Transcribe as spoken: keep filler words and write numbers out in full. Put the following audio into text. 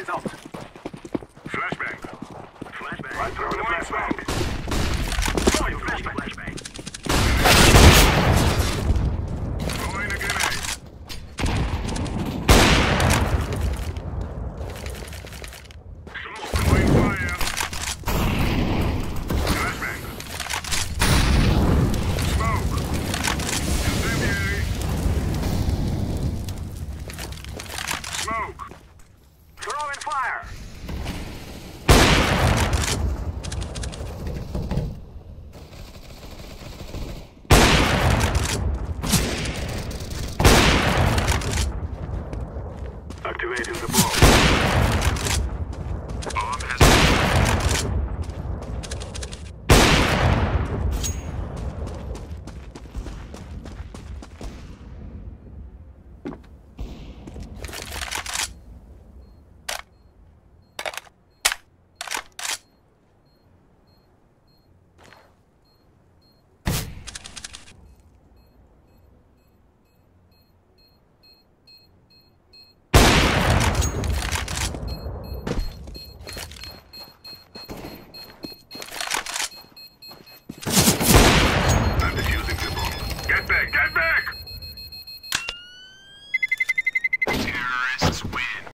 out. Flashbang. Flashbang. I'm throwing a flashbang. Throwing flashbang. Flashbang. Throwing a grenade. Throwing fire. Flashbang. Smoke. Incendiary. Smoke. Throwing fire. Activating the